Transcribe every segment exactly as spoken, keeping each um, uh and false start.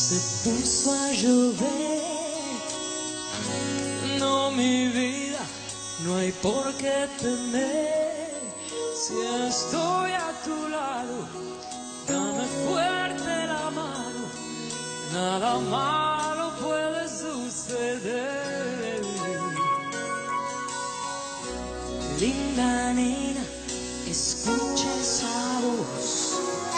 Se puso a llover. No, mi vida, no hay por qué temer. Si estoy a tu lado, dame fuerte la mano. Nada malo puede suceder. Linda nena, escucha esa voz.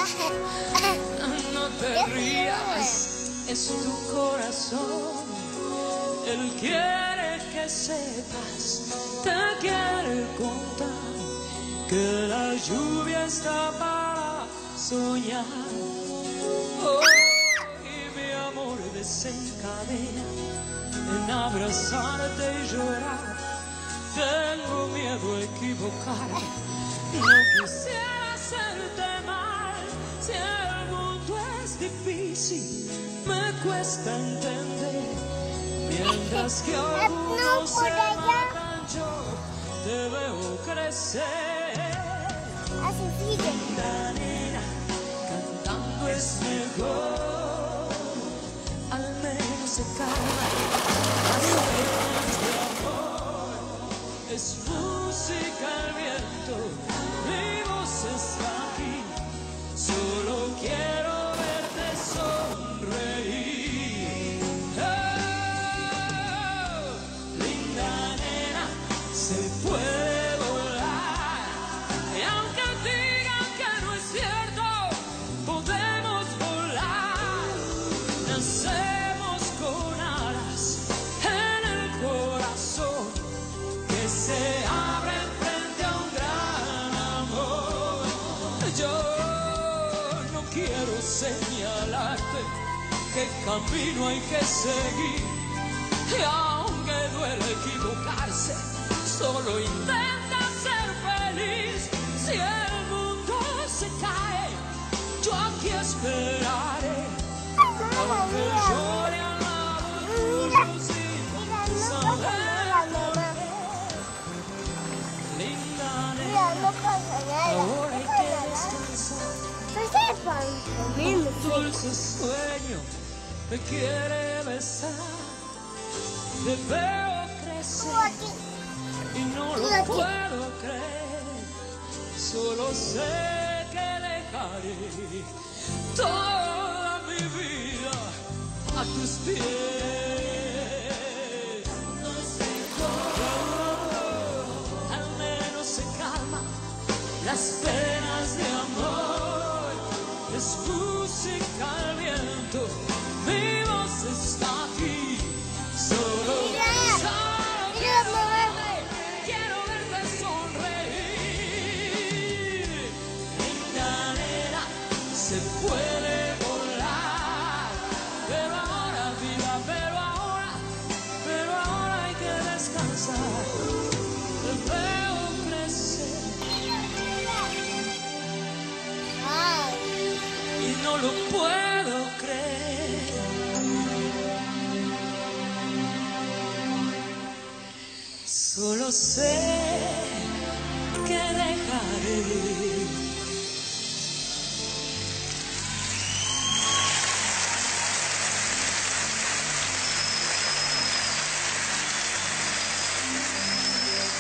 No te rías, es tu corazón. Él quiere que sepas, te quiere contar que la lluvia está para soñar. Oh, y mi amor desencadena en abrazarte y llorar. Tengo miedo a equivocarme, no quisiera hacerte mal. Si el mundo es difícil, me cuesta entender. Mientras que algunos se matan, yo te veo crecer. Linda nena, cantando es mejor. Al menos se calma las penas de amor. Es música el viento, mi voz está aquí. Solo quiero verte sonreír. Oh, linda nena, se puede volar. Y aunque digan que no es cierto, podemos volar. Nacemos con alas en el corazón que se abren frente a un gran amor. Yo quiero señalarte qué camino hay que seguir. Y aunque duele equivocarse, solo intenta ser feliz. Si el mundo se cae, yo aquí esperaré. Aunque llore al lado tuyo sin saber por qué. Linda nena, ahora hay que descansar. Un dulce sueño te quiere besar. Te veo crecer y no lo puedo creer. Solo sé que dejaré toda mi vida a tus pies. Oh, al menos se calman las penas de amor. Es música al viento, mi voz está aquí. Solo quiero verte, quiero verte sonreír. Linda nena, se puede volar. Pero ahora, vida, pero ahora, pero ahora hay que descansar. Te veo crecer y no lo puedo creer. Solo sé que dejaré.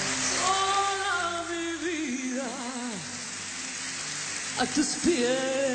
Toda mi vida a tus pies.